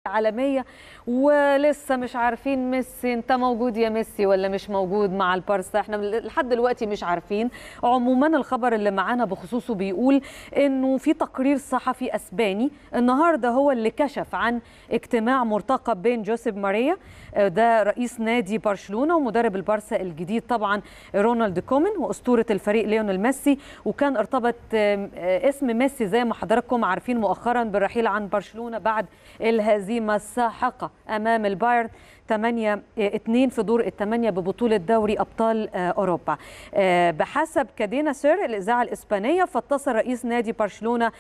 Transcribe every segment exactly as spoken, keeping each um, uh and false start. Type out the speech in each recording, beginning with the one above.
عالمية ولسه مش عارفين ميسي انت موجود يا ميسي ولا مش موجود مع البارسا. احنا لحد دلوقتي مش عارفين. عموما الخبر اللي معانا بخصوصه بيقول انه في تقرير صحفي اسباني النهارده هو اللي كشف عن اجتماع مرتقب بين جوزيب ماريا ده رئيس نادي برشلونة ومدرب البارسا الجديد طبعا رونالد كومان واسطورة الفريق ليونيل ميسي. وكان ارتبط اسم ميسي زي ما حضراتكم عارفين مؤخرا بالرحيل عن برشلونة بعد الهزيمة الساحقة امام البايرن ثمانية اثنين في دور الثمانية ببطولة دوري أبطال أوروبا. بحسب كادينا سير الإذاعة الإسبانية فاتصل رئيس نادي برشلونة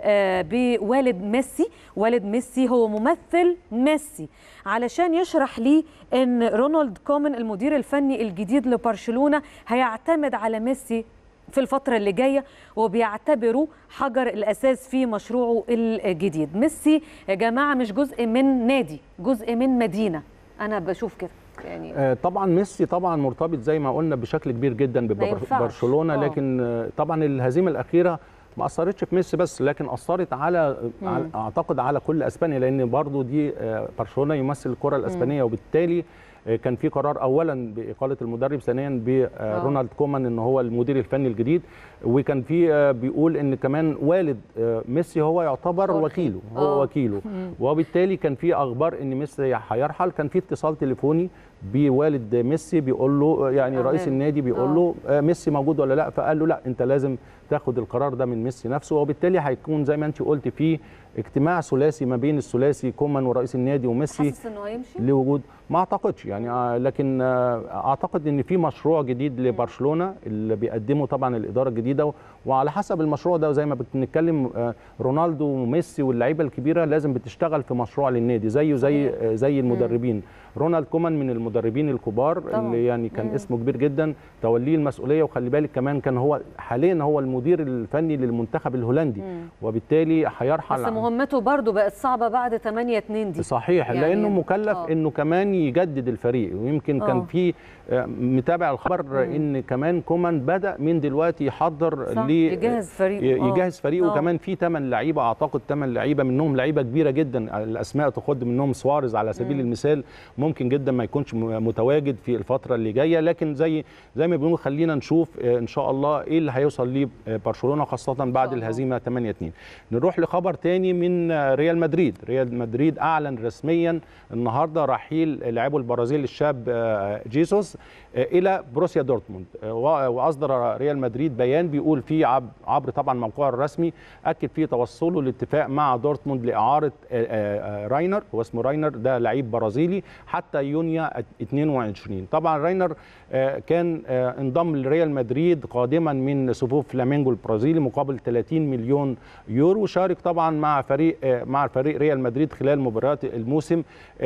بوالد ميسي. والد ميسي هو ممثل ميسي علشان يشرح لي أن رونالد كومان المدير الفني الجديد لبرشلونة هيعتمد على ميسي في الفترة اللي جاية وبيعتبروا حجر الأساس في مشروعه الجديد. ميسي يا جماعة مش جزء من نادي، جزء من مدينة. أنا بشوف كده يعني. آه طبعا ميسي طبعا مرتبط زي ما قلنا بشكل كبير جدا ببرشلونة، آه. لكن آه طبعا الهزيمة الأخيرة ما أثرتش في ميسي بس، لكن أثرت على, على أعتقد على كل أسبانيا، لأن برضو دي آه برشلونة يمثل الكرة الأسبانية، وبالتالي كان في قرار اولا باقاله المدرب، ثانيا برونالد كومان ان هو المدير الفني الجديد، وكان في بيقول ان كمان والد ميسي هو يعتبر وكيله، هو أوه. وكيله، وبالتالي كان في اخبار ان ميسي هيرحل. كان في اتصال تليفوني بوالد ميسي بيقول له يعني رئيس النادي بيقول له ميسي موجود ولا لا، فقال له لا انت لازم تاخد القرار ده من ميسي نفسه، وبالتالي هيكون زي ما انت قلت في اجتماع ثلاثي ما بين الثلاثي كومان ورئيس النادي وميسي. حاسس انه هيمشي لوجود ما اعتقدش يعني، لكن اعتقد ان في مشروع جديد لبرشلونه اللي بيقدمه طبعا الاداره الجديده، وعلى حسب المشروع ده زي ما بنتكلم رونالدو وميسي واللعيبه الكبيره لازم بتشتغل في مشروع للنادي زيه زي زي المدربين. رونالد كومان من المدربين الكبار طبعا. اللي يعني كان مم. اسمه كبير جدا توليه المسؤوليه، وخلي بالك كمان كان هو حاليا هو المدير الفني للمنتخب الهولندي، مم. وبالتالي هيرحل. بس مهمته برضه بقت صعبه بعد ثمانية اثنين دي صحيح يعني لانه مكلف أوه. انه كمان يجدد الفريق، ويمكن أوه. كان في متابع الخبر مم. ان كمان كومان بدا من دلوقتي يحضر ل يجهز فريقه يجهز فريقه وكمان في ثمان لعيبه، اعتقد ثمان لعيبه منهم لعيبه كبيره جدا، الاسماء تخد منهم سواريز على سبيل مم. المثال ممكن جدا ما يكونش متواجد في الفتره اللي جايه، لكن زي زي ما بيقولوا خلينا نشوف ان شاء الله ايه اللي هيوصل ليه برشلونه خاصه بعد الهزيمه ثمانية اثنين. نروح لخبر تاني من ريال مدريد. ريال مدريد اعلن رسميا النهارده رحيل لاعبه البرازيلي الشاب جيسوس الى بروسيا دورتموند، واصدر ريال مدريد بيان بيقول فيه عبر طبعا موقعه الرسمي اكد فيه توصله لاتفاق مع دورتموند لاعاره راينر، هو اسمه راينر ده لعيب برازيلي حتى يونيو اثنين وعشرين. طبعا راينر كان انضم لريال مدريد قادما من صفوف فلامينجو البرازيلي مقابل ثلاثين مليون يورو، شارك طبعا مع فريق مع فريق ريال مدريد خلال مباريات الموسم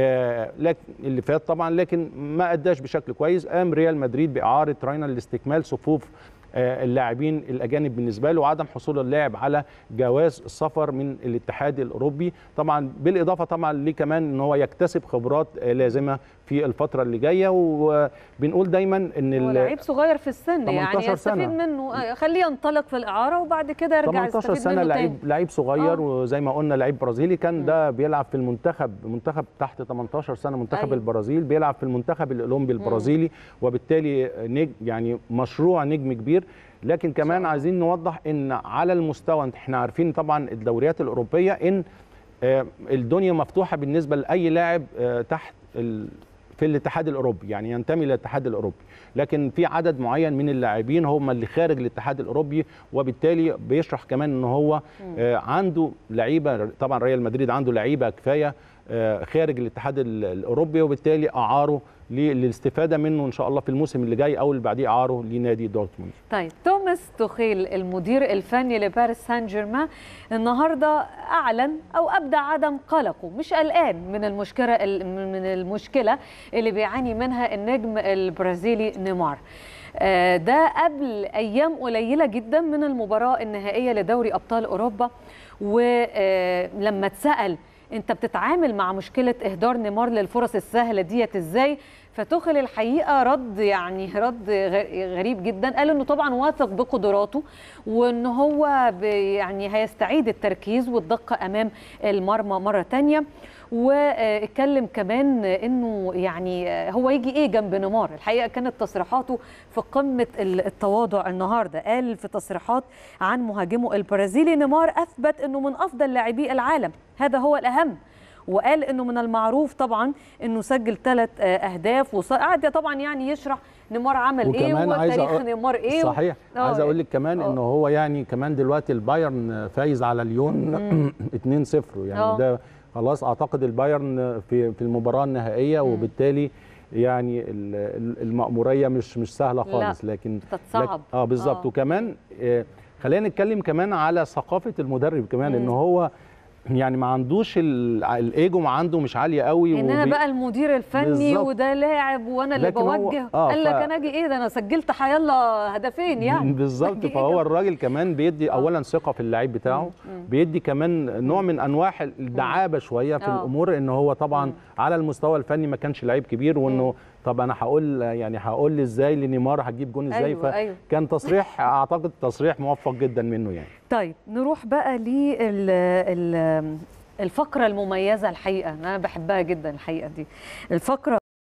اللي فات طبعا، لكن ما اداش بشكل كويس. قام ريال مدريد باعاره راينر لاستكمال صفوف اللاعبين الاجانب بالنسبه له، وعدم حصول اللاعب على جواز السفر من الاتحاد الاوروبي، طبعا بالاضافه طبعا ليه كمان ان هو يكتسب خبرات لازمه في الفتره اللي جايه. وبنقول دايما ان هو لعيب صغير في السن يعني يستفيد منه، خليه ينطلق في الاعاره وبعد كده يرجع يستفيد منه سنة لعيب لعيب صغير آه. وزي ما قلنا لعيب برازيلي كان م. ده بيلعب في المنتخب منتخب تحت ثمانية عشر سنة منتخب أيوه. البرازيل، بيلعب في المنتخب الاولمبي البرازيلي م. وبالتالي نجم يعني مشروع نجم كبير. لكن كمان عايزين نوضح ان على المستوى احنا عارفين طبعا الدوريات الاوروبيه ان الدنيا مفتوحه بالنسبه لاي لاعب تحت في الاتحاد الاوروبي، يعني ينتمي للاتحاد الاوروبي، لكن في عدد معين من اللاعبين هم اللي خارج الاتحاد الاوروبي، وبالتالي بيشرح كمان ان هو عنده لعيبه، طبعا ريال مدريد عنده لعيبه كفايه خارج الاتحاد الاوروبي، وبالتالي اعاره للاستفاده منه ان شاء الله في الموسم اللي جاي او اللي بعديه اعاره لنادي دورتموند. طيب توماس توخيل المدير الفني لباريس سان جيرمان النهارده اعلن او ابدى عدم قلقه، مش قلقان من المشكله من المشكله اللي بيعاني منها النجم البرازيلي نيمار. ده قبل ايام قليله جدا من المباراه النهائيه لدوري ابطال اوروبا، ولما اتسال انت بتتعامل مع مشكله اهدار نيمار للفرص السهله ديت ازاي، فتوخيل الحقيقه رد يعني رد غريب جدا، قال انه طبعا واثق بقدراته وان هو يعني هيستعيد التركيز والدقه امام المرمى مره ثانيه، واتكلم كمان انه يعني هو يجي ايه جنب نيمار. الحقيقه كانت تصريحاته في قمه التواضع النهارده، قال في تصريحات عن مهاجمه البرازيلي: نيمار اثبت انه من افضل لاعبي العالم، هذا هو الاهم. وقال انه من المعروف طبعا انه سجل ثلاث اهداف، وقعد طبعا يعني يشرح نيمار عمل ايه وتاريخ نيمار ايه. صحيح. و... عايز اقول لك كمان انه هو يعني كمان دلوقتي البايرن فايز على ليون اتنين صفر، يعني أوه. ده خلاص اعتقد البايرن في في المباراه النهائيه، مم. وبالتالي يعني المأموريه مش مش سهله خالص. لا. لكن تتصعب. اه بالظبط. وكمان آه خلينا نتكلم كمان على ثقافه المدرب كمان، ان هو يعني ما عندوش الايجو، ما عنده مش عاليه قوي، ان انا بقى المدير الفني بالزبط. وده لاعب وانا اللي بوجه. آه قال لك ف... انا اجي ايه ده، انا سجلت حيالله هدفين يعني بالظبط. فهو الراجل كمان بيدي اولا ثقه في اللعيب بتاعه، مم. بيدي كمان نوع من انواع الدعابه شويه في أوه. الامور، ان هو طبعا مم. على المستوى الفني ما كانش لعيب كبير، وانه طب انا هقول يعني هقول ازاي لنيمار هتجيب جون ازاي. أيوة فكان أيوة. تصريح اعتقد تصريح موفق جدا منه يعني. طيب نروح بقى لل الفقرة المميزة الحقيقة، أنا بحبها جدا الحقيقة دي الفقرة